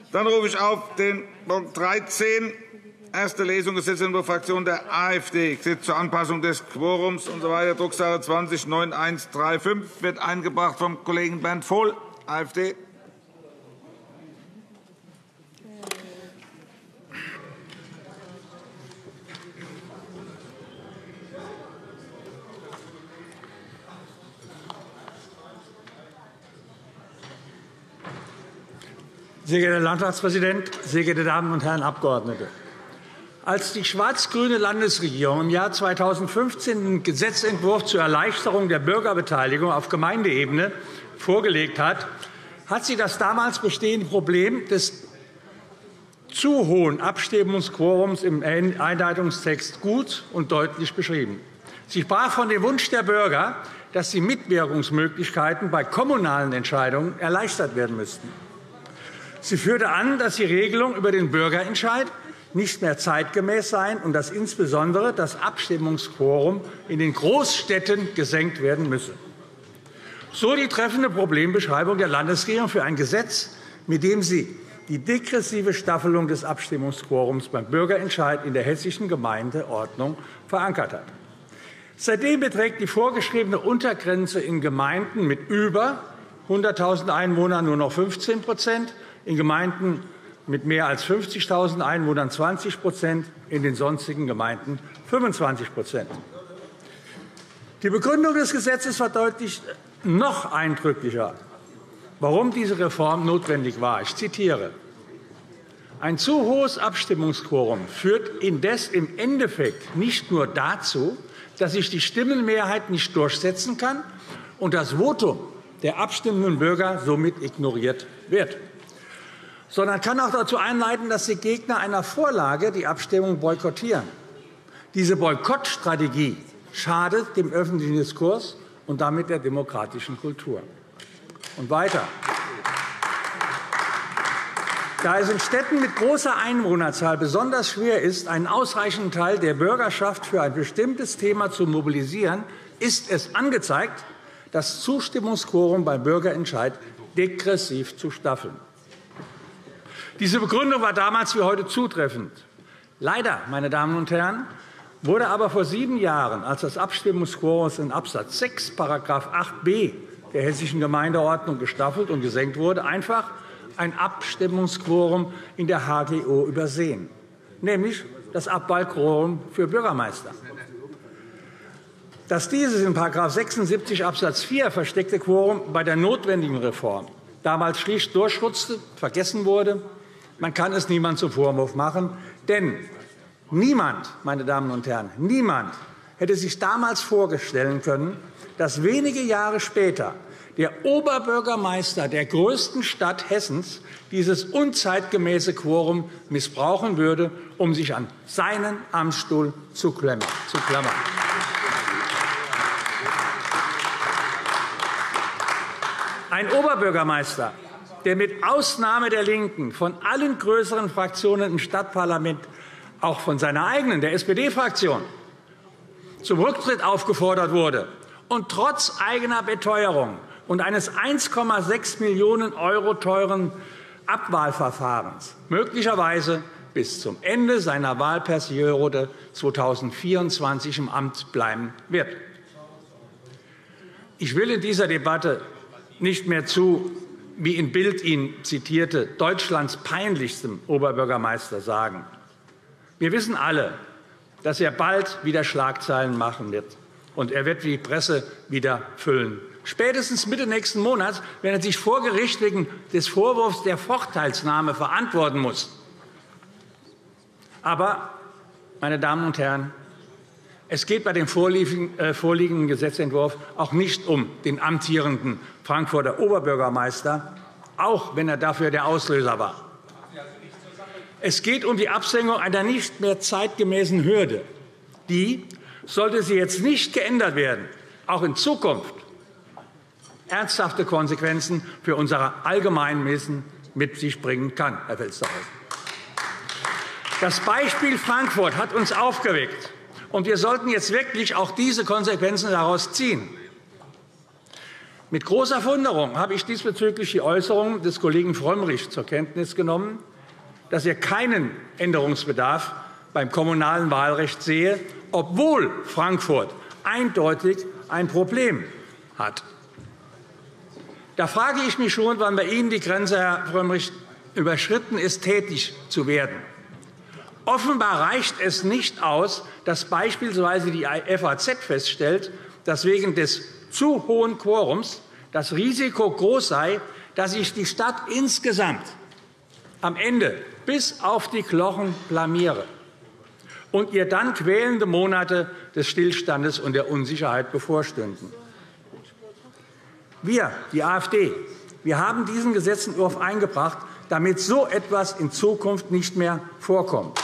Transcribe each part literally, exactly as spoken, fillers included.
Dann rufe ich auf den Punkt dreizehn, erste Lesung, Gesetzentwurf Fraktion der AfD. Gesetz zur Anpassung des Quorums usw. Drucksache zwanzig neun eins drei fünf wird eingebracht vom Kollegen Bernd Vohl, AfD. Sehr geehrter Herr Landtagspräsident, sehr geehrte Damen und Herren Abgeordnete! Als die schwarz-grüne Landesregierung im Jahr zweitausendfünfzehn den Gesetzentwurf zur Erleichterung der Bürgerbeteiligung auf Gemeindeebene vorgelegt hat, hat sie das damals bestehende Problem des zu hohen Abstimmungsquorums im Einleitungstext gut und deutlich beschrieben. Sie sprach von dem Wunsch der Bürger, dass die Mitwirkungsmöglichkeiten bei kommunalen Entscheidungen erleichtert werden müssten. Sie führte an, dass die Regelung über den Bürgerentscheid nicht mehr zeitgemäß seien und dass insbesondere das Abstimmungsquorum in den Großstädten gesenkt werden müsse. So die treffende Problembeschreibung der Landesregierung für ein Gesetz, mit dem sie die degressive Staffelung des Abstimmungsquorums beim Bürgerentscheid in der hessischen Gemeindeordnung verankert hat. Seitdem beträgt die vorgeschriebene Untergrenze in Gemeinden mit über hunderttausend Einwohnern nur noch fünfzehn Prozent, in Gemeinden mit mehr als fünfzigtausend Einwohnern zwanzig Prozent, in den sonstigen Gemeinden fünfundzwanzig Prozent. Die Begründung des Gesetzes verdeutlicht noch eindrücklicher, warum diese Reform notwendig war. Ich zitiere: Ein zu hohes Abstimmungsquorum führt indes im Endeffekt nicht nur dazu, dass sich die Stimmenmehrheit nicht durchsetzen kann und das Votum der abstimmenden Bürger somit ignoriert wird, sondern kann auch dazu einleiten, dass die Gegner einer Vorlage die Abstimmung boykottieren. Diese Boykottstrategie schadet dem öffentlichen Diskurs und damit der demokratischen Kultur. Und weiter. Da es in Städten mit großer Einwohnerzahl besonders schwer ist, einen ausreichenden Teil der Bürgerschaft für ein bestimmtes Thema zu mobilisieren, ist es angezeigt, das Zustimmungsquorum beim Bürgerentscheid degressiv zu staffeln. Diese Begründung war damals wie heute zutreffend. Leider, meine Damen und Herren, wurde aber vor sieben Jahren, als das Abstimmungsquorum in Absatz sechs, Paragraph acht b der Hessischen Gemeindeordnung gestaffelt und gesenkt wurde, einfach ein Abstimmungsquorum in der H G O übersehen, nämlich das Abwahlquorum für Bürgermeister. Dass dieses in Paragraph sechsundsiebzig Absatz vier versteckte Quorum bei der notwendigen Reform damals schlicht durchrutschte, vergessen wurde, man kann es niemand zum Vorwurf machen, denn niemand, meine Damen und Herren, niemand hätte sich damals vorstellen können, dass wenige Jahre später der Oberbürgermeister der größten Stadt Hessens dieses unzeitgemäße Quorum missbrauchen würde, um sich an seinen Amtsstuhl zu klammern. Ein Oberbürgermeister, der mit Ausnahme der LINKEN von allen größeren Fraktionen im Stadtparlament, auch von seiner eigenen, der S P D-Fraktion, zum Rücktritt aufgefordert wurde und trotz eigener Beteuerung und eines eins Komma sechs Millionen € teuren Abwahlverfahrens möglicherweise bis zum Ende seiner Wahlperiode zweitausendvierundzwanzig im Amt bleiben wird. Ich will in dieser Debatte nicht mehr zu, wie in Bild ihn zitierte, Deutschlands peinlichstem Oberbürgermeister sagen. Wir wissen alle, dass er bald wieder Schlagzeilen machen wird, und er wird die Presse wieder füllen. Spätestens Mitte nächsten Monats, wenn er sich vor Gericht wegen des Vorwurfs der Vorteilsnahme verantworten muss. Aber, meine Damen und Herren, es geht bei dem vorliegenden Gesetzentwurf auch nicht um den amtierenden Frankfurter Oberbürgermeister, auch wenn er dafür der Auslöser war. Es geht um die Absenkung einer nicht mehr zeitgemäßen Hürde, die, sollte sie jetzt nicht geändert werden, auch in Zukunft ernsthafte Konsequenzen für unser Allgemeinwesen mit sich bringen kann, Herr Felstehausen. Das Beispiel Frankfurt hat uns aufgeweckt, und wir sollten jetzt wirklich auch diese Konsequenzen daraus ziehen. Mit großer Verwunderung habe ich diesbezüglich die Äußerung des Kollegen Frömmrich zur Kenntnis genommen, dass er keinen Änderungsbedarf beim kommunalen Wahlrecht sehe, obwohl Frankfurt eindeutig ein Problem hat. Da frage ich mich schon, wann bei Ihnen die Grenze, Herr Frömmrich, überschritten ist, tätig zu werden. Offenbar reicht es nicht aus, dass beispielsweise die F A Z feststellt, dass wegen des zu hohen Quorums das Risiko groß sei, dass sich die Stadt insgesamt am Ende bis auf die Knochen blamiere und ihr dann quälende Monate des Stillstandes und der Unsicherheit bevorstünden. Wir, die AfD, wir haben diesen Gesetzentwurf eingebracht, damit so etwas in Zukunft nicht mehr vorkommt.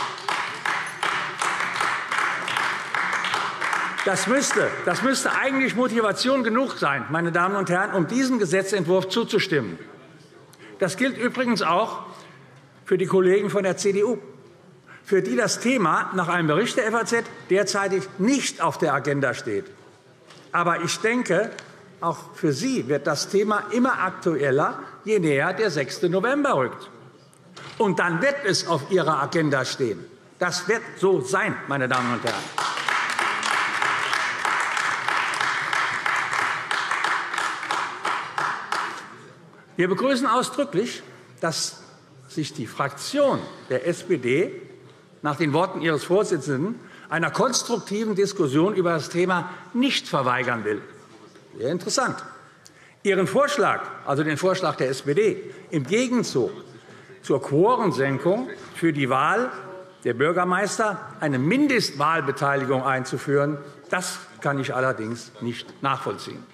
Das müsste, das müsste eigentlich Motivation genug sein, meine Damen und Herren, um diesem Gesetzentwurf zuzustimmen. Das gilt übrigens auch für die Kollegen von der C D U, für die das Thema nach einem Bericht der F A Z derzeitig nicht auf der Agenda steht. Aber ich denke, auch für Sie wird das Thema immer aktueller, je näher der sechste November rückt. Und dann wird es auf Ihrer Agenda stehen. Das wird so sein, meine Damen und Herren. Wir begrüßen ausdrücklich, dass sich die Fraktion der S P D nach den Worten ihres Vorsitzenden einer konstruktiven Diskussion über das Thema nicht verweigern will. Sehr interessant. Ihren Vorschlag, also den Vorschlag der S P D, im Gegenzug zur Quorensenkung für die Wahl der Bürgermeister eine Mindestwahlbeteiligung einzuführen, das kann ich allerdings nicht nachvollziehen.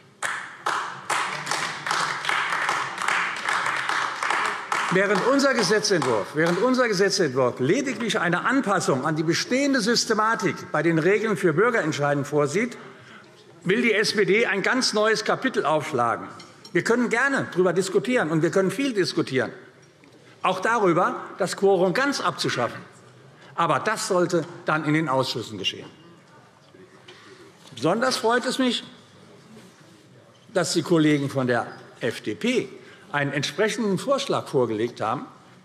Während unser Gesetzentwurf, während unser Gesetzentwurf lediglich eine Anpassung an die bestehende Systematik bei den Regeln für Bürgerentscheide vorsieht, will die S P D ein ganz neues Kapitel aufschlagen. Wir können gerne darüber diskutieren, und wir können viel diskutieren, auch darüber, das Quorum ganz abzuschaffen. Aber das sollte dann in den Ausschüssen geschehen. Besonders freut es mich, dass die Kollegen von der F D P einen entsprechenden Vorschlag vorgelegt haben.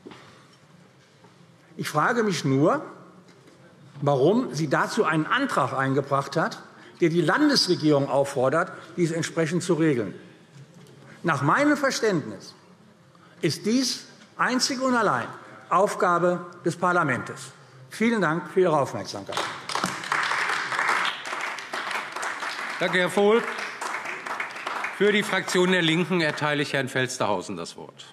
Ich frage mich nur, warum sie dazu einen Antrag eingebracht hat, der die Landesregierung auffordert, dies entsprechend zu regeln. Nach meinem Verständnis ist dies einzig und allein Aufgabe des Parlaments. Vielen Dank für Ihre Aufmerksamkeit. Danke, Herr Vohl. Für die Fraktion der LINKEN erteile ich Herrn Felstehausen das Wort.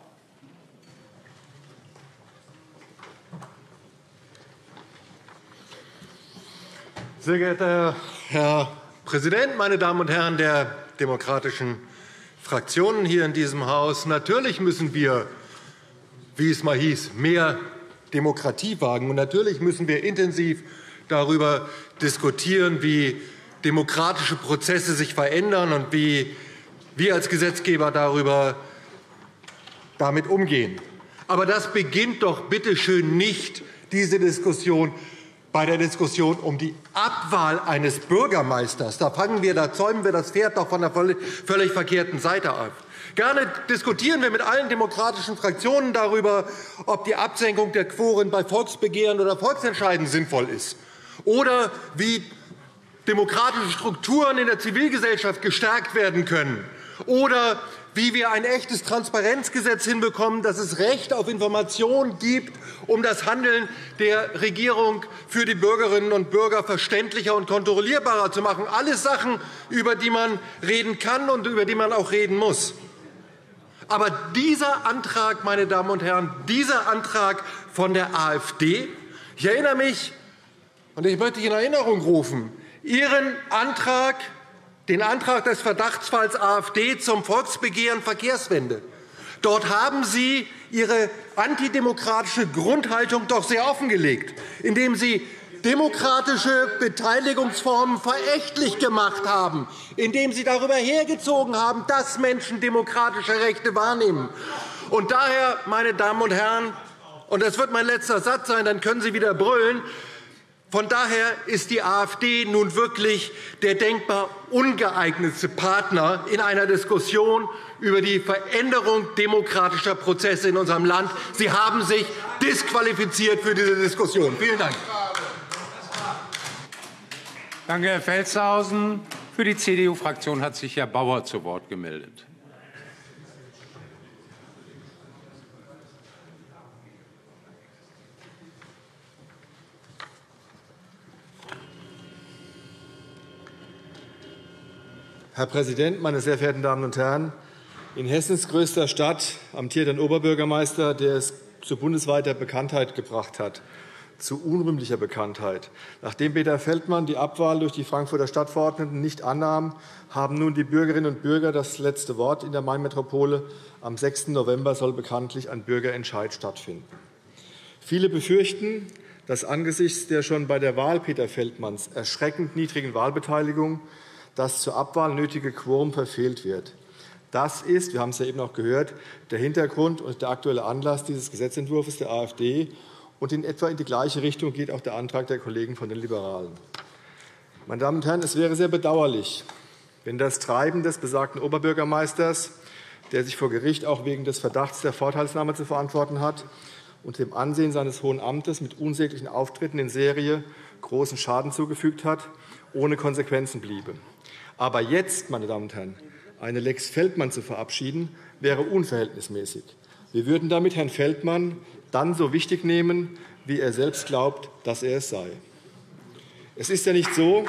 Sehr geehrter Herr Präsident, meine Damen und Herren der demokratischen Fraktionen hier in diesem Haus! Natürlich müssen wir, wie es mal hieß, mehr Demokratie wagen. Und natürlich müssen wir intensiv darüber diskutieren, wie demokratische Prozesse sich verändern und wie wir als Gesetzgeber darüber damit umgehen. Aber das beginnt doch bitte schön nicht, diese Diskussion, bei der Diskussion um die Abwahl eines Bürgermeisters. Da, fangen wir, da zäumen wir das Pferd doch von der völlig verkehrten Seite ab. Gerne diskutieren wir mit allen demokratischen Fraktionen darüber, ob die Absenkung der Quoren bei Volksbegehren oder Volksentscheiden sinnvoll ist oder wie demokratische Strukturen in der Zivilgesellschaft gestärkt werden können oder wie wir ein echtes Transparenzgesetz hinbekommen, dass es Recht auf Information gibt, um das Handeln der Regierung für die Bürgerinnen und Bürger verständlicher und kontrollierbarer zu machen. Alles Sachen, über die man reden kann und über die man auch reden muss. Aber dieser Antrag, meine Damen und Herren, dieser Antrag von der AfD, ich erinnere mich, und ich möchte in Erinnerung rufen, Ihren Antrag, den Antrag des Verdachtsfalls AfD zum Volksbegehren Verkehrswende. Dort haben Sie Ihre antidemokratische Grundhaltung doch sehr offengelegt, indem Sie demokratische Beteiligungsformen verächtlich gemacht haben, indem Sie darüber hergezogen haben, dass Menschen demokratische Rechte wahrnehmen. Und daher, meine Damen und Herren, und das wird mein letzter Satz sein, dann können Sie wieder brüllen, Von daher ist die AfD nun wirklich der denkbar ungeeignetste Partner in einer Diskussion über die Veränderung demokratischer Prozesse in unserem Land. Sie haben sich disqualifiziert für diese Diskussion. Vielen Dank. Danke, Herr Felstehausen. Für die C D U-Fraktion hat sich Herr Bauer zu Wort gemeldet. Herr Präsident, meine sehr verehrten Damen und Herren! In Hessens größter Stadt amtiert ein Oberbürgermeister, der es zu bundesweiter Bekanntheit gebracht hat, zu unrühmlicher Bekanntheit. Nachdem Peter Feldmann die Abwahl durch die Frankfurter Stadtverordneten nicht annahm, haben nun die Bürgerinnen und Bürger das letzte Wort in der Mainmetropole. Am sechsten November soll bekanntlich ein Bürgerentscheid stattfinden. Viele befürchten, dass angesichts der schon bei der Wahl Peter Feldmanns erschreckend niedrigen Wahlbeteiligung das zur Abwahl nötige Quorum verfehlt wird. Das ist, wir haben es ja eben auch gehört, der Hintergrund und der aktuelle Anlass dieses Gesetzentwurfs der AfD. Und in etwa in die gleiche Richtung geht auch der Antrag der Kollegen von den Liberalen. Meine Damen und Herren, es wäre sehr bedauerlich, wenn das Treiben des besagten Oberbürgermeisters, der sich vor Gericht auch wegen des Verdachts der Vorteilsnahme zu verantworten hat und dem Ansehen seines hohen Amtes mit unsäglichen Auftritten in Serie großen Schaden zugefügt hat, ohne Konsequenzen bliebe. Aber jetzt, meine Damen und Herren, eine Lex Feldmann zu verabschieden, wäre unverhältnismäßig. Wir würden damit Herrn Feldmann dann so wichtig nehmen, wie er selbst glaubt, dass er es sei. Es ist ja nicht so,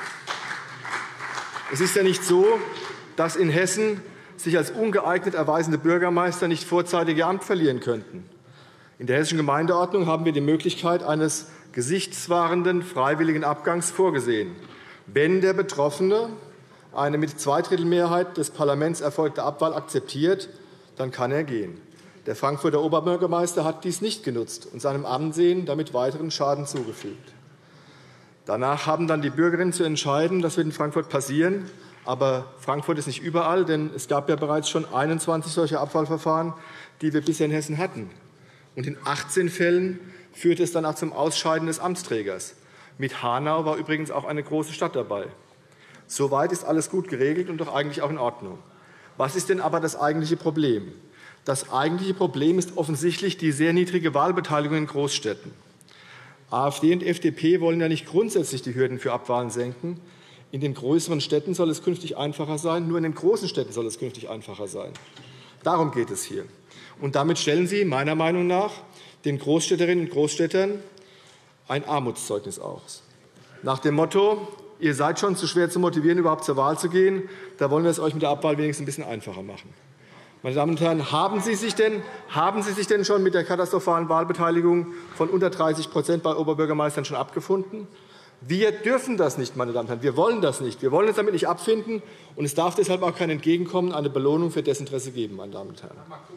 es ist ja nicht so, dass in Hessen sich als ungeeignet erweisende Bürgermeister nicht vorzeitig ihr Amt verlieren könnten. In der Hessischen Gemeindeordnung haben wir die Möglichkeit eines gesichtswahrenden freiwilligen Abgangs vorgesehen, wenn der Betroffene eine mit Zweidrittelmehrheit des Parlaments erfolgte Abwahl akzeptiert, dann kann er gehen. Der Frankfurter Oberbürgermeister hat dies nicht genutzt und seinem Ansehen damit weiteren Schaden zugefügt. Danach haben dann die Bürgerinnen zu entscheiden, das wird in Frankfurt passieren. Aber Frankfurt ist nicht überall, denn es gab ja bereits schon einundzwanzig solcher Abwahlverfahren, die wir bisher in Hessen hatten. Und in achtzehn Fällen führte es dann auch zum Ausscheiden des Amtsträgers. Mit Hanau war übrigens auch eine große Stadt dabei. Soweit ist alles gut geregelt und doch eigentlich auch in Ordnung. Was ist denn aber das eigentliche Problem? Das eigentliche Problem ist offensichtlich die sehr niedrige Wahlbeteiligung in Großstädten. AfD und F D P wollen ja nicht grundsätzlich die Hürden für Abwahlen senken. In den größeren Städten soll es künftig einfacher sein. Nur in den großen Städten soll es künftig einfacher sein. Darum geht es hier. Und damit stellen Sie meiner Meinung nach den Großstädterinnen und Großstädtern ein Armutszeugnis aus. Nach dem Motto, ihr seid schon zu schwer zu motivieren, überhaupt zur Wahl zu gehen, da wollen wir es euch mit der Abwahl wenigstens ein bisschen einfacher machen. Meine Damen und Herren, haben Sie sich denn, haben Sie sich denn schon mit der katastrophalen Wahlbeteiligung von unter dreißig Prozent bei Oberbürgermeistern schon abgefunden? Wir dürfen das nicht, meine Damen und Herren. Wir wollen das nicht. Wir wollen uns damit nicht abfinden. Und es darf deshalb auch kein Entgegenkommen, eine Belohnung für Desinteresse geben, meine Damen und Herren.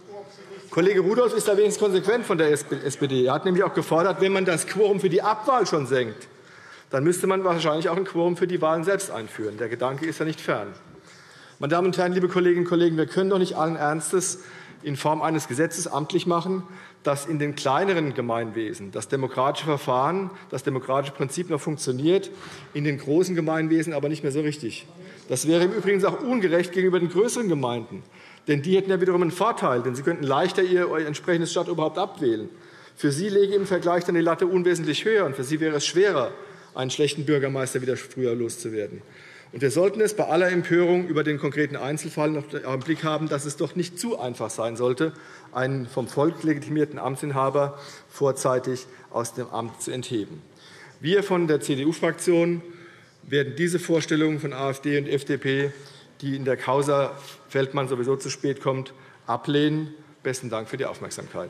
Kollege Rudolph ist da wenigstens konsequent von der S P D. Er hat nämlich auch gefordert, wenn man das Quorum für die Abwahl schon senkt, dann müsste man wahrscheinlich auch ein Quorum für die Wahlen selbst einführen. Der Gedanke ist ja nicht fern. Meine Damen und Herren, liebe Kolleginnen und Kollegen, wir können doch nicht allen Ernstes in Form eines Gesetzes amtlich machen, dass in den kleineren Gemeinwesen das demokratische Verfahren, das demokratische Prinzip noch funktioniert, in den großen Gemeinwesen aber nicht mehr so richtig. Das wäre im Übrigen auch ungerecht gegenüber den größeren Gemeinden. Denn die hätten ja wiederum einen Vorteil, denn sie könnten leichter ihr entsprechendes Stadtoberhaupt abwählen. Für sie läge im Vergleich dann die Latte unwesentlich höher, und für sie wäre es schwerer, einen schlechten Bürgermeister wieder früher loszuwerden. Und wir sollten es bei aller Empörung über den konkreten Einzelfall noch im Blick haben, dass es doch nicht zu einfach sein sollte, einen vom Volk legitimierten Amtsinhaber vorzeitig aus dem Amt zu entheben. Wir von der C D U-Fraktion werden diese Vorstellungen von AfD und F D P, die in der Causa Feldmann sowieso zu spät kommt, ablehnen. Besten Dank für die Aufmerksamkeit.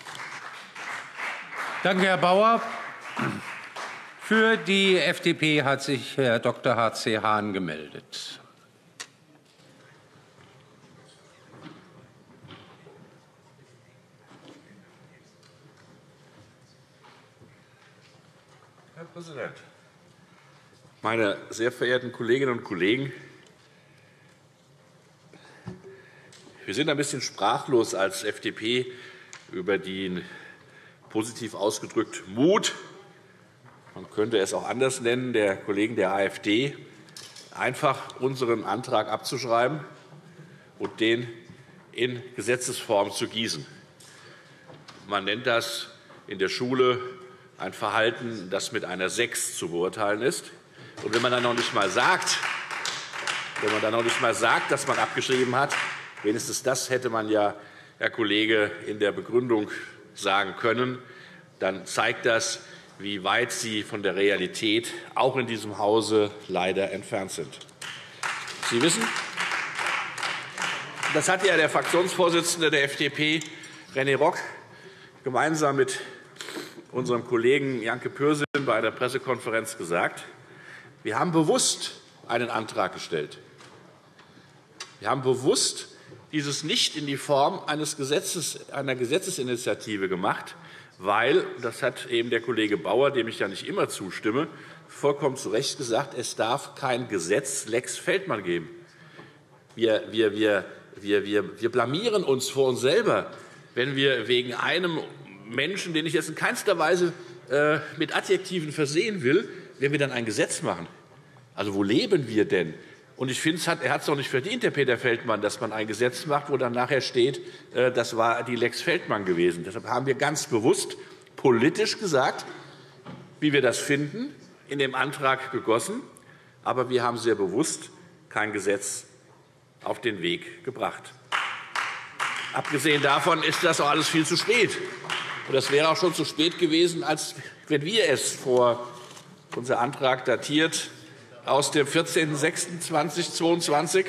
Danke, Herr Bauer. Für die F D P hat sich Herr Doktor H C Hahn gemeldet. Herr Präsident, meine sehr verehrten Kolleginnen und Kollegen! Wir sind ein bisschen sprachlos als F D P über den positiv ausgedrückt Mut man könnte es auch anders nennen, der Kollegen der AfD, einfach unseren Antrag abzuschreiben und den in Gesetzesform zu gießen. Man nennt das in der Schule ein Verhalten, das mit einer sechs zu beurteilen ist. Und wenn man dann noch nicht mal sagt, wenn man dann noch nicht mal sagt, dass man abgeschrieben hat, wenigstens das hätte man ja, Herr Kollege, in der Begründung sagen können, dann zeigt das, wie weit Sie von der Realität auch in diesem Hause leider entfernt sind. Sie wissen, das hat ja der Fraktionsvorsitzende der F D P, René Rock, gemeinsam mit unserem Kollegen Janke Pürsün bei einer Pressekonferenz gesagt. Wir haben bewusst einen Antrag gestellt. Wir haben bewusst dieses nicht in die Form eines Gesetzes, einer Gesetzesinitiative gemacht, weil, das hat eben der Kollege Bauer, dem ich ja nicht immer zustimme, vollkommen zu Recht gesagt, es darf kein Gesetz Lex Feldmann geben. Wir, wir, wir, wir, wir, wir blamieren uns vor uns selber, wenn wir wegen einem Menschen, den ich jetzt in keinster Weise äh, mit Adjektiven versehen will, wenn wir dann ein Gesetz machen. Also wo leben wir denn? Und ich finde, er hat es doch nicht verdient, der Peter Feldmann, dass man ein Gesetz macht, wo dann nachher steht, äh, das war die Lex Feldmann gewesen. Deshalb haben wir ganz bewusst politisch gesagt, wie wir das finden, in dem Antrag gegossen. Aber wir haben sehr bewusst kein Gesetz auf den Weg gebracht. Abgesehen davon ist das auch alles viel zu spät. Und das wäre auch schon zu spät gewesen, als wenn wir es vor, unser Antrag datiert aus dem vierzehnten sechsten zweitausendzweiundzwanzig.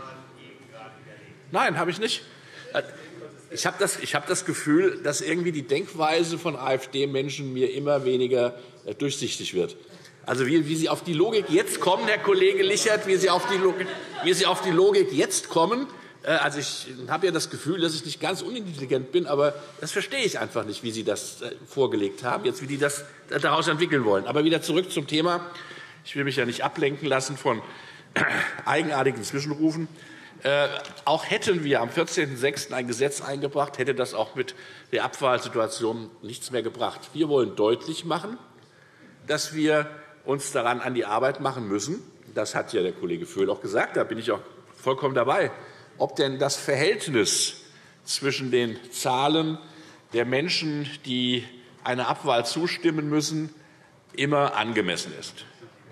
Nein, habe ich nicht. Ich habe das, ich habe das Gefühl, dass irgendwie die Denkweise von AfD-Menschen mir immer weniger durchsichtig wird. Also wie, wie Sie auf die Logik jetzt kommen, Herr Kollege Lichert, wie Sie auf die Logik, wie Sie auf die Logik jetzt kommen. Also ich habe ja das Gefühl, dass ich nicht ganz unintelligent bin, aber das verstehe ich einfach nicht, wie Sie das vorgelegt haben, jetzt wie die das daraus entwickeln wollen. Aber wieder zurück zum Thema. Ich will mich ja nicht ablenken lassen von eigenartigen Zwischenrufen. Äh, auch hätten wir am vierzehnten sechsten ein Gesetz eingebracht, hätte das auch mit der Abwahlsituation nichts mehr gebracht. Wir wollen deutlich machen, dass wir uns daran an die Arbeit machen müssen. Das hat ja der Kollege Vöhl auch gesagt. Da bin ich auch vollkommen dabei. Ob denn das Verhältnis zwischen den Zahlen der Menschen, die einer Abwahl zustimmen müssen, immer angemessen ist.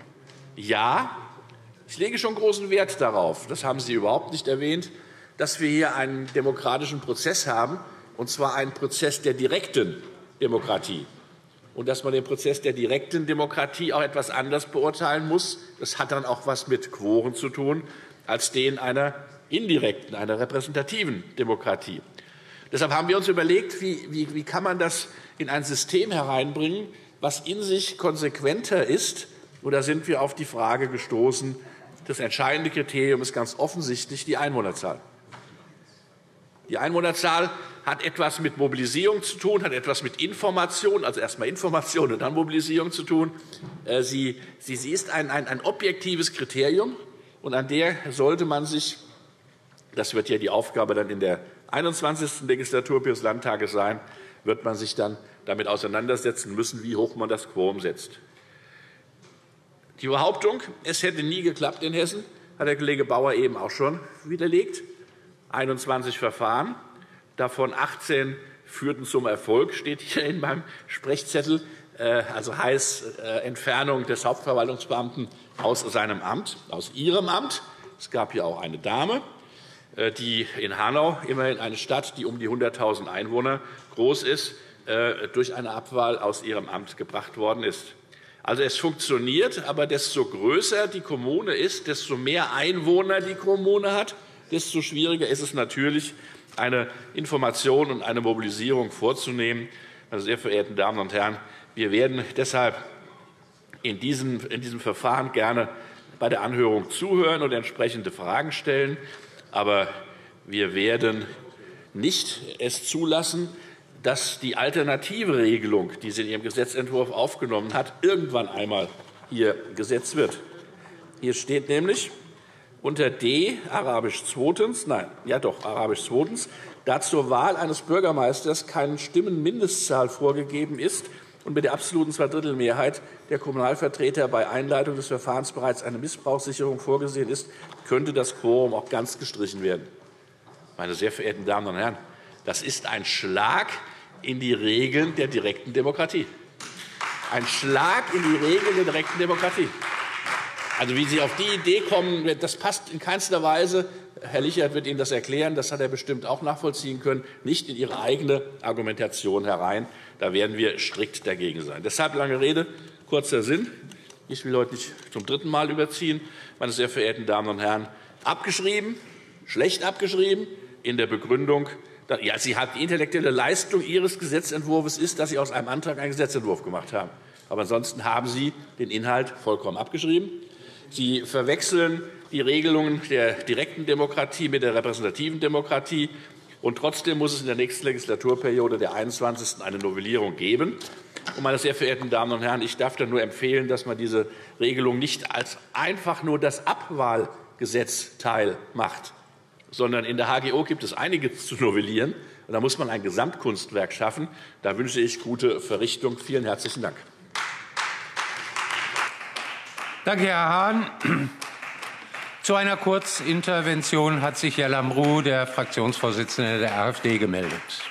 Ja, ich lege schon großen Wert darauf, das haben Sie überhaupt nicht erwähnt, dass wir hier einen demokratischen Prozess haben, und zwar einen Prozess der direkten Demokratie. Und dass man den Prozess der direkten Demokratie auch etwas anders beurteilen muss, das hat dann auch etwas mit Quoren zu tun, als den einer indirekten, einer repräsentativen Demokratie. Deshalb haben wir uns überlegt, wie, wie, wie kann man das in ein System hereinbringen, was in sich konsequenter ist. Und da sind wir auf die Frage gestoßen, das entscheidende Kriterium ist ganz offensichtlich die Einwohnerzahl. Die Einwohnerzahl hat etwas mit Mobilisierung zu tun, hat etwas mit Information, also erst einmal Information und dann Mobilisierung zu tun. Sie, sie, sie ist ein, ein, ein objektives Kriterium, und an der sollte man sich, das wird ja die Aufgabe dann in der einundzwanzigsten Legislaturperiode des Landtages sein, wird man sich dann damit auseinandersetzen müssen, wie hoch man das Quorum setzt. Die Behauptung, es hätte nie geklappt in Hessen, hat der Kollege Bauer eben auch schon widerlegt. einundzwanzig Verfahren, davon achtzehn führten zum Erfolg, steht hier in meinem Sprechzettel, also heißt Entfernung des Hauptverwaltungsbeamten aus seinem Amt, aus ihrem Amt. Es gab hier auch eine Dame, die in Hanau, immerhin eine Stadt, die um die hunderttausend Einwohner groß ist, durch eine Abwahl aus ihrem Amt gebracht worden ist. Also es funktioniert, aber desto größer die Kommune ist, desto mehr Einwohner die Kommune hat, desto schwieriger ist es natürlich, eine Information und eine Mobilisierung vorzunehmen. Meine sehr verehrten Damen und Herren, wir werden deshalb in diesem, in diesem Verfahren gerne bei der Anhörung zuhören und entsprechende Fragen stellen. Aber wir werden nicht es zulassen, dass die alternative Regelung, die sie in ihrem Gesetzentwurf aufgenommen hat, irgendwann einmal hier gesetzt wird. Hier steht nämlich unter D, Arabisch zweitens, nein, ja doch, Arabisch zweitens, da zur Wahl eines Bürgermeisters keine Stimmenmindestzahl vorgegeben ist, und mit der absoluten Zweidrittelmehrheit der Kommunalvertreter bei Einleitung des Verfahrens bereits eine Missbrauchssicherung vorgesehen ist, könnte das Quorum auch ganz gestrichen werden. Meine sehr verehrten Damen und Herren, das ist ein Schlag in die Regeln der direkten Demokratie. Ein Schlag in die Regeln der direkten Demokratie. Also wie Sie auf die Idee kommen, das passt in keinster Weise. Herr Lichert wird Ihnen das erklären, das hat er bestimmt auch nachvollziehen können, nicht in Ihre eigene Argumentation herein. Da werden wir strikt dagegen sein. Deshalb lange Rede, kurzer Sinn. Ich will heute nicht zum dritten Mal überziehen. Meine sehr verehrten Damen und Herren, abgeschrieben, schlecht abgeschrieben, in der Begründung, ja, Sie hat die intellektuelle Leistung Ihres Gesetzentwurfs ist, dass Sie aus einem Antrag einen Gesetzentwurf gemacht haben. Aber ansonsten haben Sie den Inhalt vollkommen abgeschrieben. Sie verwechseln die Regelungen der direkten Demokratie mit der repräsentativen Demokratie. Und trotzdem muss es in der nächsten Legislaturperiode, der einundzwanzigsten eine Novellierung geben. Und, meine sehr verehrten Damen und Herren, ich darf dann nur empfehlen, dass man diese Regelung nicht als einfach nur das Abwahlgesetzteil macht, sondern in der H G O gibt es einiges zu novellieren. Und da muss man ein Gesamtkunstwerk schaffen. Da wünsche ich gute Verrichtung. Vielen herzlichen Dank. Danke, Herr Hahn. Zu einer Kurzintervention hat sich Herr Lambrou, der Fraktionsvorsitzende der AfD, gemeldet.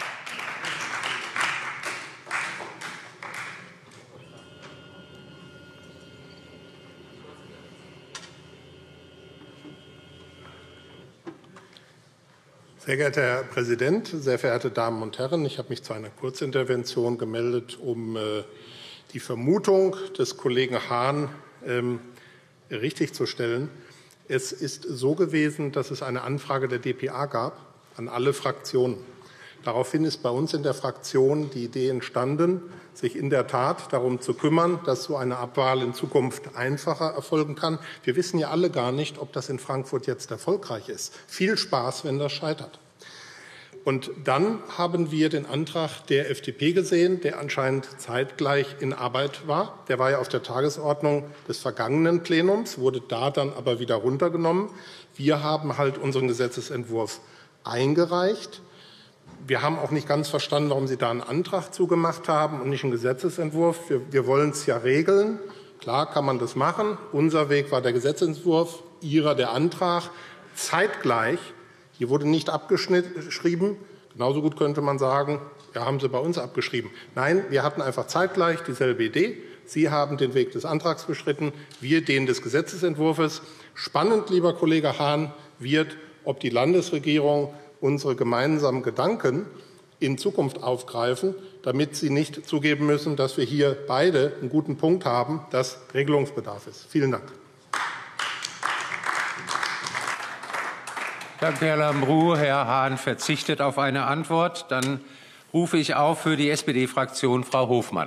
Sehr geehrter Herr Präsident, sehr verehrte Damen und Herren! Ich habe mich zu einer Kurzintervention gemeldet, um die Vermutung des Kollegen Hahn richtigzustellen. Es ist so gewesen, dass es eine Anfrage der D P A gab an alle Fraktionen. Daraufhin ist bei uns in der Fraktion die Idee entstanden, sich in der Tat darum zu kümmern, dass so eine Abwahl in Zukunft einfacher erfolgen kann. Wir wissen ja alle gar nicht, ob das in Frankfurt jetzt erfolgreich ist. Viel Spaß, wenn das scheitert. Und dann haben wir den Antrag der F D P gesehen, der anscheinend zeitgleich in Arbeit war. Der war ja auf der Tagesordnung des vergangenen Plenums, wurde da dann aber wieder runtergenommen. Wir haben halt unseren Gesetzentwurf eingereicht. Wir haben auch nicht ganz verstanden, warum Sie da einen Antrag zugemacht haben und nicht einen Gesetzentwurf. Wir, wir wollen es ja regeln. Klar kann man das machen. Unser Weg war der Gesetzentwurf, Ihrer der Antrag. Zeitgleich, hier wurde nicht abgeschrieben. Genauso gut könnte man sagen, ja, haben Sie bei uns abgeschrieben. Nein, wir hatten einfach zeitgleich dieselbe Idee. Sie haben den Weg des Antrags beschritten, wir den des Gesetzentwurfs. Spannend, lieber Kollege Hahn, wird, ob die Landesregierung unsere gemeinsamen Gedanken in Zukunft aufgreifen, damit Sie nicht zugeben müssen, dass wir hier beide einen guten Punkt haben, dass Regelungsbedarf ist. Vielen Dank. Danke, Herr Lambrou. Herr Hahn verzichtet auf eine Antwort. Dann rufe ich auf für die S P D-Fraktion Frau Hofmann.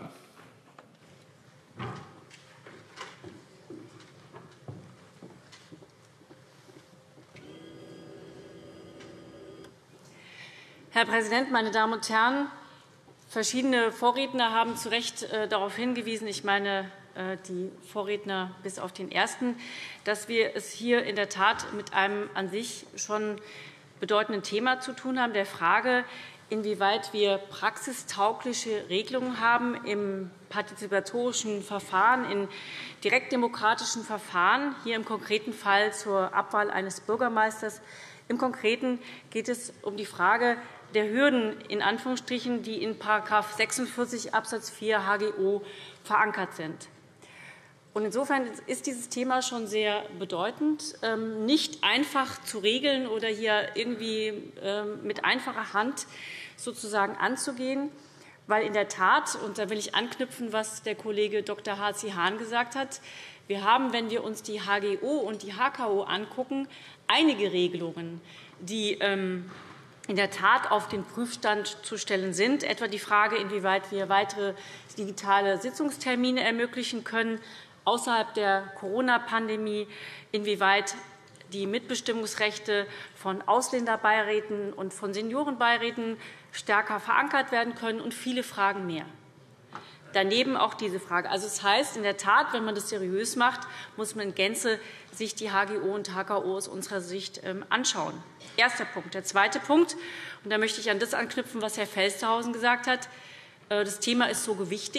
Herr Präsident, meine Damen und Herren! Verschiedene Vorredner haben zu Recht äh, darauf hingewiesen, ich meine äh, die Vorredner bis auf den ersten, dass wir es hier in der Tat mit einem an sich schon bedeutenden Thema zu tun haben, der Frage, inwieweit wir praxistaugliche Regelungen haben im partizipatorischen Verfahren, in direktdemokratischen Verfahren, hier im konkreten Fall zur Abwahl eines Bürgermeisters. Im Konkreten geht es um die Frage der Hürden, in Anführungsstrichen, die in § sechsundvierzig Absatz vier H G O verankert sind. Und insofern ist dieses Thema schon sehr bedeutend, nicht einfach zu regeln oder hier irgendwie mit einfacher Hand sozusagen anzugehen, weil in der Tat, und da will ich anknüpfen, was der Kollege Doktor H C Hahn gesagt hat, wir haben, wenn wir uns die H G O und die H K O angucken, einige Regelungen, die in der Tat auf den Prüfstand zu stellen sind, etwa die Frage, inwieweit wir weitere digitale Sitzungstermine ermöglichen können außerhalb der Corona-Pandemie, inwieweit die Mitbestimmungsrechte von Ausländerbeiräten und von Seniorenbeiräten stärker verankert werden können und viele Fragen mehr. Daneben auch diese Frage. Also das heißt, in der Tat, wenn man das seriös macht, muss man in Gänze sich die H G O und H K O aus unserer Sicht anschauen. Erster Punkt. Der zweite Punkt, und da möchte ich an das anknüpfen, was Herr Felstehausen gesagt hat. Das Thema ist so gewichtig,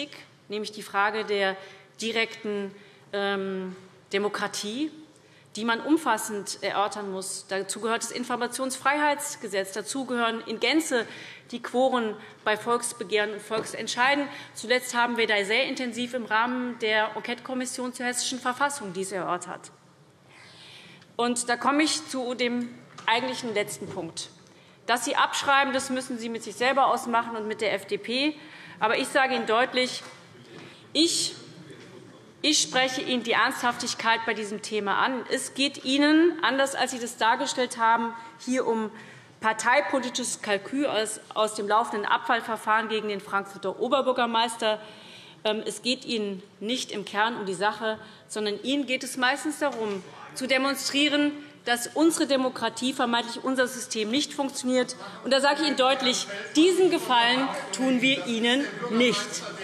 nämlich die Frage der direkten ähm, Demokratie, die man umfassend erörtern muss. Dazu gehört das Informationsfreiheitsgesetz. Dazu gehören in Gänze die Quoren bei Volksbegehren und Volksentscheiden. Zuletzt haben wir da sehr intensiv im Rahmen der Enquetekommission zur Hessischen Verfassung dies erörtert. Und da komme ich zu dem eigentlichen letzten Punkt. Dass Sie abschreiben, das müssen Sie mit sich selber ausmachen und mit der F D P. Aber ich sage Ihnen deutlich, ich Ich spreche Ihnen die Ernsthaftigkeit bei diesem Thema an. Es geht Ihnen, anders als Sie das dargestellt haben, hier um parteipolitisches Kalkül aus, aus dem laufenden Abwahlverfahren gegen den Frankfurter Oberbürgermeister. Es geht Ihnen nicht im Kern um die Sache, sondern Ihnen geht es meistens darum, zu demonstrieren, dass unsere Demokratie, vermeintlich unser System, nicht funktioniert. Und da sage ich Ihnen deutlich, diesen Gefallen tun wir Ihnen nicht.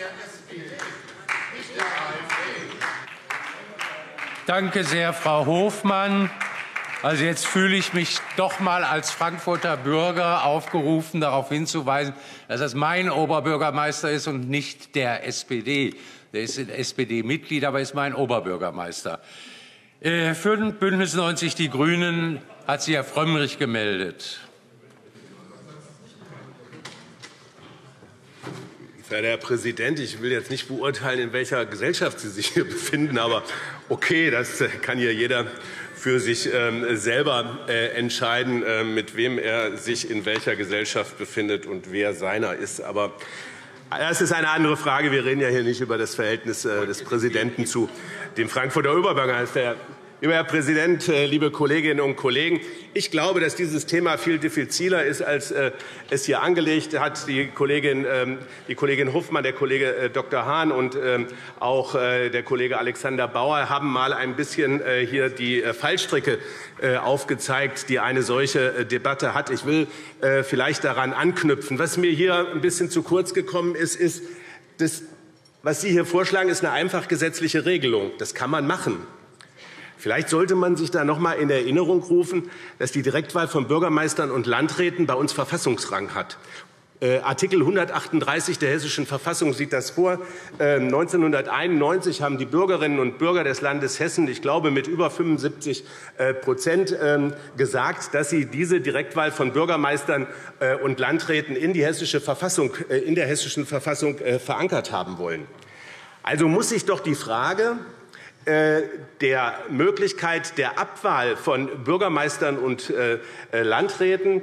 Danke sehr, Frau Hofmann. Also jetzt fühle ich mich doch mal als Frankfurter Bürger aufgerufen, darauf hinzuweisen, dass das mein Oberbürgermeister ist und nicht der S P D. Der ist S P D-Mitglied, aber ist mein Oberbürgermeister. Für Bündnis neunzig Die Grünen hat sich Herr Frömmrich gemeldet. Verehrter Herr Präsident, ich will jetzt nicht beurteilen, in welcher Gesellschaft Sie sich hier befinden, aber okay, das kann ja jeder für sich selber entscheiden, mit wem er sich in welcher Gesellschaft befindet und wer seiner ist. Aber das ist eine andere Frage. Wir reden ja hier nicht über das Verhältnis des Präsidenten zu dem Frankfurter Oberbürgermeister. Lieber Herr Präsident, liebe Kolleginnen und Kollegen! Ich glaube, dass dieses Thema viel diffiziler ist, als es hier angelegt hat. Die Kollegin, die Kollegin Hofmann, der Kollege Doktor Hahn und auch der Kollege Alexander Bauer haben mal ein bisschen hier die Fallstricke aufgezeigt, die eine solche Debatte hat. Ich will vielleicht daran anknüpfen. Was mir hier ein bisschen zu kurz gekommen ist, ist, das, was Sie hier vorschlagen, ist eine einfach gesetzliche Regelung. Das kann man machen. Vielleicht sollte man sich da noch einmal in Erinnerung rufen, dass die Direktwahl von Bürgermeistern und Landräten bei uns Verfassungsrang hat. Äh, Artikel hundertachtunddreißig der Hessischen Verfassung sieht das vor. Äh, neunzehnhunderteinundneunzig haben die Bürgerinnen und Bürger des Landes Hessen, ich glaube mit über fünfundsiebzig Prozent, äh, gesagt, dass sie diese Direktwahl von Bürgermeistern äh, und Landräten in, die Hessische Verfassung, äh, in der Hessischen Verfassung äh, verankert haben wollen. Also muss sich doch die Frage der Möglichkeit der Abwahl von Bürgermeistern und Landräten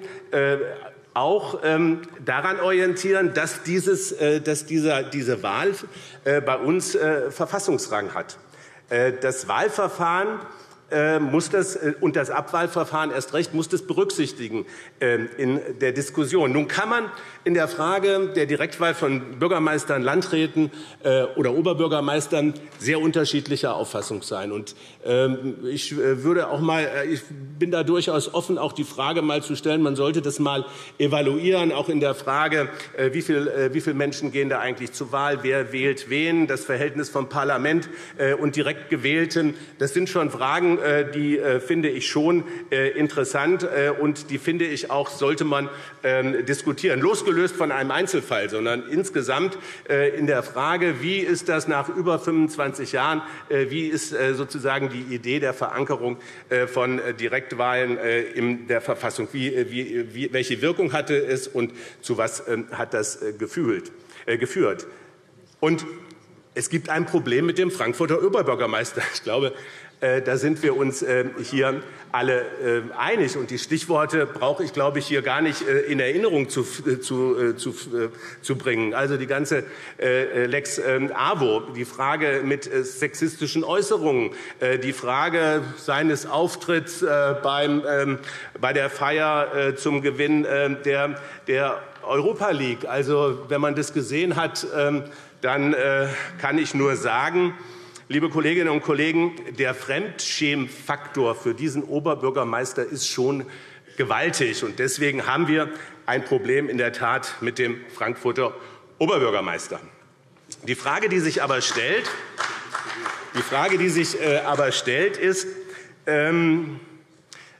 auch daran orientieren, dass, dieses, dass dieser, diese Wahl bei uns Verfassungsrang hat. Das Wahlverfahren muss das, und das Abwahlverfahren erst recht muss das berücksichtigen in der Diskussion. Nun kann man in der Frage der Direktwahl von Bürgermeistern, Landräten oder Oberbürgermeistern sehr unterschiedlicher Auffassung sein. Und ich würde auch mal, ich bin da durchaus offen, auch die Frage mal zu stellen. Man sollte das mal evaluieren, auch in der Frage, wie viel, wie viele Menschen gehen da eigentlich zur Wahl, wer wählt wen, das Verhältnis von Parlament und direkt Gewählten. Das sind schon Fragen, die finde ich schon interessant und die finde ich auch, sollte man diskutieren. Losgelöst von einem Einzelfall, sondern insgesamt in der Frage, wie ist das nach über fünfundzwanzig Jahren, wie ist sozusagen die Idee der Verankerung von Direktwahlen in der Verfassung, wie, wie, welche Wirkung hatte es und zu was hat das gefühlt, geführt. Und es gibt ein Problem mit dem Frankfurter Oberbürgermeister. Ich glaube, da sind wir uns hier alle einig. Und die Stichworte brauche ich, glaube ich, hier gar nicht in Erinnerung zu, zu, zu, zu bringen. Also die ganze Lex AWO, die Frage mit sexistischen Äußerungen, die Frage seines Auftritts beim, bei der Feier zum Gewinn der, der Europa League. Also wenn man das gesehen hat, dann kann ich nur sagen, liebe Kolleginnen und Kollegen, der Fremdschämfaktor für diesen Oberbürgermeister ist schon gewaltig. Und deswegen haben wir ein Problem in der Tat mit dem Frankfurter Oberbürgermeister. Die Frage, die sich aber stellt, die Frage, die sich aber stellt ist, ähm,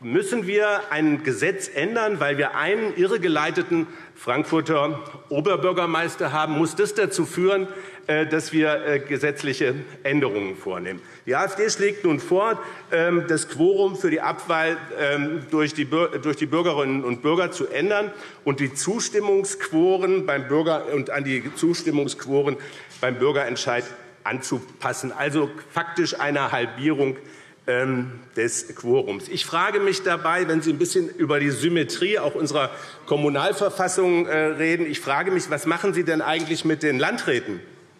müssen wir ein Gesetz ändern, weil wir einen irregeleiteten Frankfurter Oberbürgermeister haben, muss das dazu führen, dass wir gesetzliche Änderungen vornehmen. Die AfD schlägt nun vor, das Quorum für die Abwahl durch die Bürgerinnen und Bürger zu ändern und die Zustimmungsquoren beim Bürger und an die Zustimmungsquoren beim Bürgerentscheid anzupassen, also faktisch eine Halbierung des Quorums. Ich frage mich dabei, wenn Sie ein bisschen über die Symmetrie auch unserer Kommunalverfassung reden, ich frage mich, was machen Sie denn eigentlich mit den Landräten?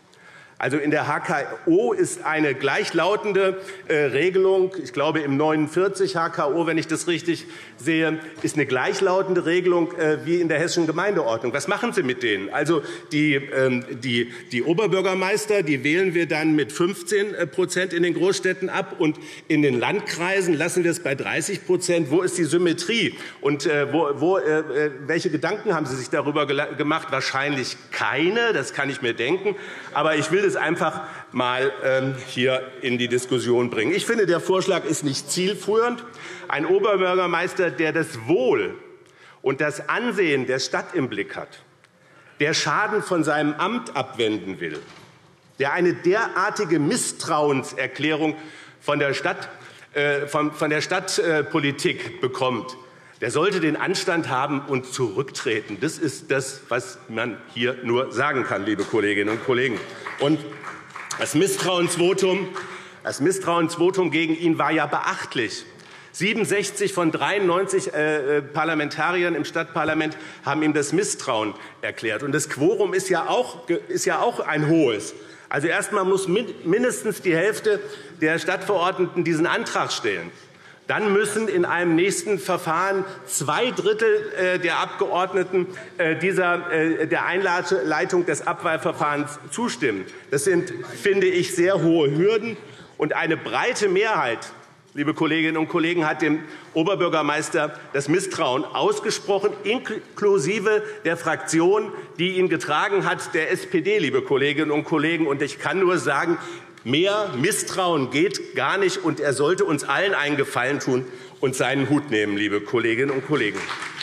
Also in der H K O ist eine gleichlautende äh, Regelung, ich glaube im neunundvierzig H K O, wenn ich das richtig sehe, ist eine gleichlautende Regelung äh, wie in der hessischen Gemeindeordnung. Was machen Sie mit denen? Also die, ähm, die, die Oberbürgermeister, die wählen wir dann mit fünfzehn Prozent in den Großstädten ab und in den Landkreisen lassen wir es bei dreißig Prozent. Wo ist die Symmetrie? Und äh, wo, wo, äh, welche Gedanken haben Sie sich darüber gemacht? Wahrscheinlich keine, das kann ich mir denken. Aber ich will das einfach mal ähm, hier in die Diskussion bringen. Ich finde, der Vorschlag ist nicht zielführend. Ein Oberbürgermeister, der das Wohl und das Ansehen der Stadt im Blick hat, der Schaden von seinem Amt abwenden will, der eine derartige Misstrauenserklärung von der, Stadt, äh, von, von der Stadtpolitik bekommt, der sollte den Anstand haben und zurücktreten. Das ist das, was man hier nur sagen kann, liebe Kolleginnen und Kollegen. Und das Misstrauensvotum, das Misstrauensvotum gegen ihn war ja beachtlich. siebenundsechzig von dreiundneunzig äh, Parlamentariern im Stadtparlament haben ihm das Misstrauen erklärt. Und das Quorum ist ja auch, ist ja auch ein hohes. Also erst einmal muss mindestens die Hälfte der Stadtverordneten diesen Antrag stellen. Dann müssen in einem nächsten Verfahren zwei Drittel der Abgeordneten dieser, der Einleitung des Abwahlverfahrens zustimmen. Das sind, finde ich, sehr hohe Hürden. Und eine breite Mehrheit, liebe Kolleginnen und Kollegen, hat dem Oberbürgermeister das Misstrauen ausgesprochen, inklusive der Fraktion, die ihn getragen hat, der S P D, liebe Kolleginnen und Kollegen. Und ich kann nur sagen, mehr Misstrauen geht gar nicht, und er sollte uns allen einen Gefallen tun und seinen Hut nehmen, liebe Kolleginnen und Kollegen.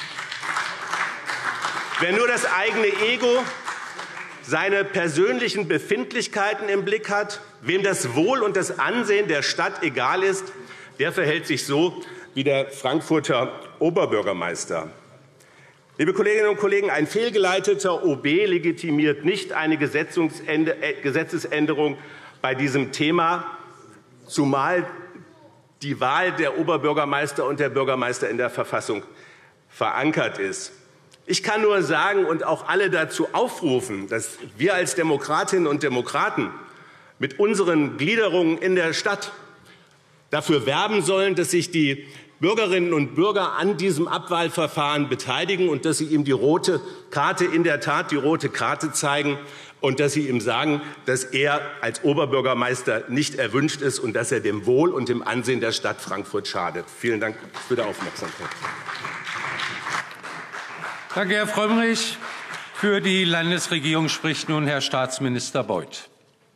Wer nur das eigene Ego, seine persönlichen Befindlichkeiten im Blick hat, wem das Wohl und das Ansehen der Stadt egal ist, der verhält sich so wie der Frankfurter Oberbürgermeister. Liebe Kolleginnen und Kollegen, ein fehlgeleiteter O B legitimiert nicht eine Gesetzesänderung bei diesem Thema, zumal die Wahl der Oberbürgermeister und der Bürgermeister in der Verfassung verankert ist. Ich kann nur sagen und auch alle dazu aufrufen, dass wir als Demokratinnen und Demokraten mit unseren Gliederungen in der Stadt dafür werben sollen, dass sich die Bürgerinnen und Bürger an diesem Abwahlverfahren beteiligen und dass sie ihm die rote Karte, in der Tat die rote Karte zeigen, und dass Sie ihm sagen, dass er als Oberbürgermeister nicht erwünscht ist und dass er dem Wohl und dem Ansehen der Stadt Frankfurt schadet. Vielen Dank für die Aufmerksamkeit. Danke, Herr Frömmrich. Für die Landesregierung spricht nun Herr Staatsminister Beuth.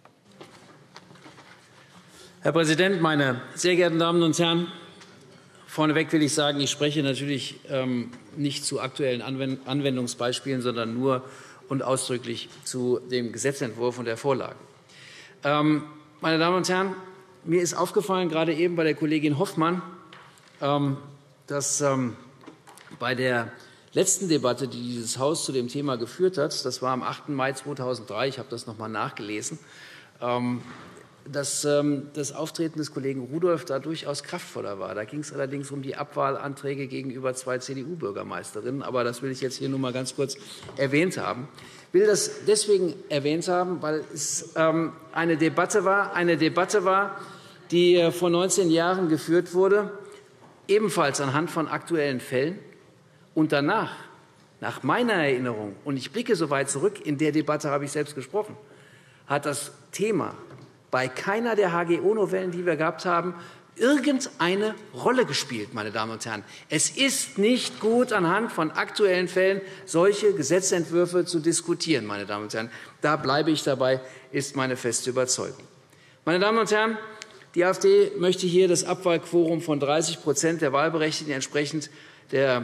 Herr Präsident, meine sehr geehrten Damen und Herren! Vorneweg will ich sagen, ich spreche natürlich ähm, nicht zu aktuellen Anwendungsbeispielen, sondern nur und ausdrücklich zu dem Gesetzentwurf und der Vorlage. Ähm, meine Damen und Herren, mir ist aufgefallen, gerade eben bei der Kollegin Hoffmann, ähm, dass ähm, bei der letzten Debatte, die dieses Haus zu dem Thema geführt hat, das war am achten Mai zweitausenddrei, ich habe das noch einmal nachgelesen, ähm, dass ähm, das Auftreten des Kollegen Rudolph da durchaus kraftvoller war. Da ging es allerdings um die Abwahlanträge gegenüber zwei C D U-Bürgermeisterinnen. Aber das will ich jetzt hier nur mal ganz kurz erwähnt haben. Ich will das deswegen erwähnt haben, weil es ähm, eine Debatte war, eine Debatte war, die äh, vor neunzehn Jahren geführt wurde, ebenfalls anhand von aktuellen Fällen. Und danach, nach meiner Erinnerung, und ich blicke so weit zurück, in der Debatte habe ich selbst gesprochen, hat das Thema bei keiner der H G O-Novellen, die wir gehabt haben, irgendeine Rolle gespielt, meine Damen und Herren. Es ist nicht gut, anhand von aktuellen Fällen solche Gesetzentwürfe zu diskutieren, meine Damen und Herren. Da bleibe ich dabei, ist meine feste Überzeugung. Meine Damen und Herren, Die AfD möchte hier das Abwahlquorum von dreißig der Wahlberechtigten entsprechend der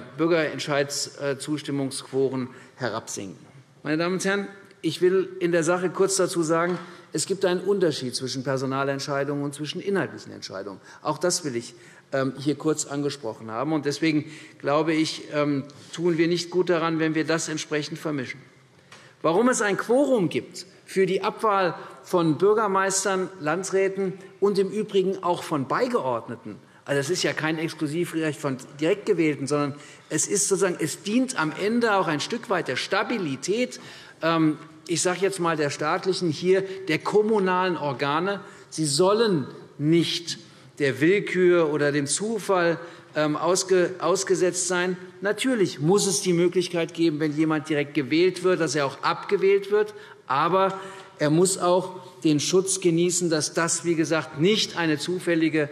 Bürgerentscheidszustimmungsquoren herabsenken. Meine Damen und Herren, ich will in der Sache kurz dazu sagen, es gibt einen Unterschied zwischen Personalentscheidungen und zwischen inhaltlichen Entscheidungen. Auch das will ich hier kurz angesprochen haben. Deswegen glaube ich, tun wir nicht gut daran, wenn wir das entsprechend vermischen. Warum es ein Quorum gibt für die Abwahl von Bürgermeistern, Landräten und im Übrigen auch von Beigeordneten, also das ist ja kein Exklusivrecht von Direktgewählten, sondern es, ist sozusagen, es dient am Ende auch ein Stück weit der Stabilität, ich sage jetzt mal der staatlichen, hier der kommunalen Organe. Sie sollen nicht der Willkür oder dem Zufall ausgesetzt sein. Natürlich muss es die Möglichkeit geben, wenn jemand direkt gewählt wird, dass er auch abgewählt wird. Aber er muss auch den Schutz genießen, dass das, wie gesagt, nicht eine zufällige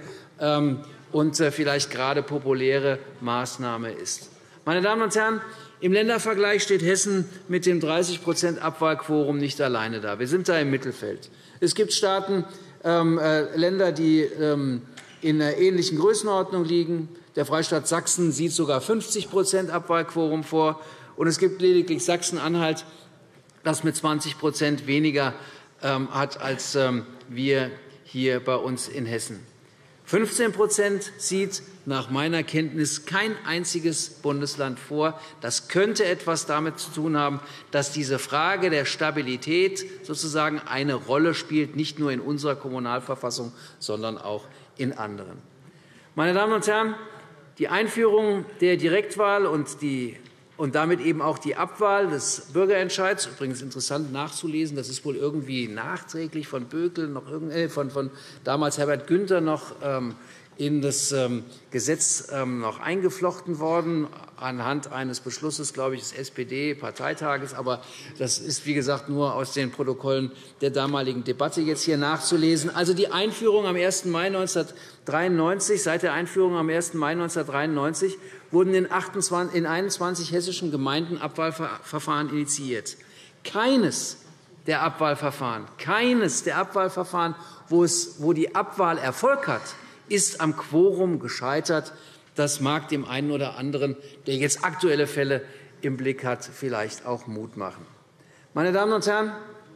und vielleicht gerade populäre Maßnahme ist. Meine Damen und Herren, im Ländervergleich steht Hessen mit dem dreißig Abwahlquorum nicht alleine da. Wir sind da im Mittelfeld. Es gibt Staaten, ähm, äh, Länder, die ähm, in einer ähnlichen Größenordnung liegen. Der Freistaat Sachsen sieht sogar fünfzig Abwahlquorum vor. Und es gibt lediglich Sachsen-Anhalt, das mit zwanzig weniger ähm, hat als ähm, wir hier bei uns in Hessen. fünfzehn sieht nach meiner Kenntnis kein einziges Bundesland vor. Das könnte etwas damit zu tun haben, dass diese Frage der Stabilität sozusagen eine Rolle spielt, nicht nur in unserer Kommunalverfassung, sondern auch in anderen. Meine Damen und Herren, die Einführung der Direktwahl und die und damit eben auch die Abwahl des Bürgerentscheids. Übrigens interessant nachzulesen, das ist wohl irgendwie nachträglich von Bökel, noch äh, von, von damals Herbert Günther noch ähm, in das ähm, Gesetz ähm, noch eingeflochten worden, anhand eines Beschlusses, glaube ich, des S P D-Parteitages. Aber das ist, wie gesagt, nur aus den Protokollen der damaligen Debatte jetzt hier nachzulesen. Also die Einführung am ersten Mai neunzehnhundertdreiundneunzig, seit der Einführung am ersten Mai neunzehnhundertdreiundneunzig wurden in einundzwanzig hessischen Gemeinden Abwahlverfahren initiiert. Keines der Abwahlverfahren, keines der Abwahlverfahren, wo, es, wo die Abwahl Erfolg hat, ist am Quorum gescheitert. Das mag dem einen oder anderen, der jetzt aktuelle Fälle im Blick hat, vielleicht auch Mut machen. Meine Damen und Herren,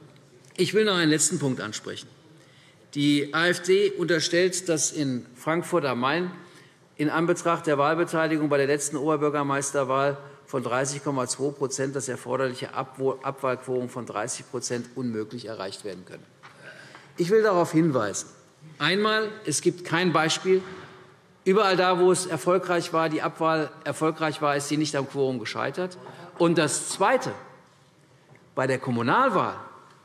ich will noch einen letzten Punkt ansprechen. Die AfD unterstellt, dass in Frankfurt am Main in Anbetracht der Wahlbeteiligung bei der letzten Oberbürgermeisterwahl von dreißig Komma zwei das erforderliche Abwahlquorum von dreißig unmöglich erreicht werden könne. Ich will darauf hinweisen. Einmal, es gibt kein Beispiel. Überall da, wo es erfolgreich war, die Abwahl erfolgreich war, ist sie nicht am Quorum gescheitert. Und das Zweite, bei der Kommunalwahl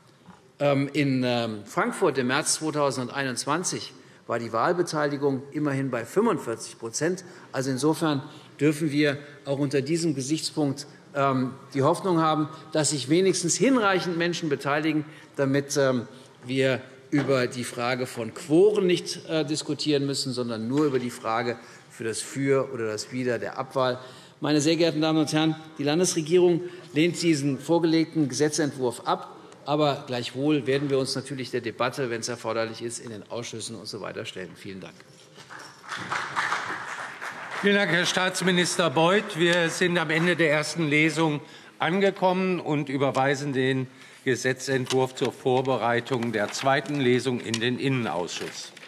in Frankfurt im März zweitausendeinundzwanzig war die Wahlbeteiligung immerhin bei fünfundvierzig Also insofern dürfen wir auch unter diesem Gesichtspunkt die Hoffnung haben, dass sich wenigstens hinreichend Menschen beteiligen, damit wir über die Frage von Quoren nicht diskutieren müssen, sondern nur über die Frage für das Für oder das Wider der Abwahl. Meine sehr geehrten Damen und Herren, die Landesregierung lehnt diesen vorgelegten Gesetzentwurf ab. Aber gleichwohl werden wir uns natürlich der Debatte, wenn es erforderlich ist, in den Ausschüssen usw. stellen. Vielen Dank. Vielen Dank, Herr Staatsminister Beuth. Wir sind am Ende der ersten Lesung angekommen und überweisen den Gesetzentwurf zur Vorbereitung der zweiten Lesung in den Innenausschuss.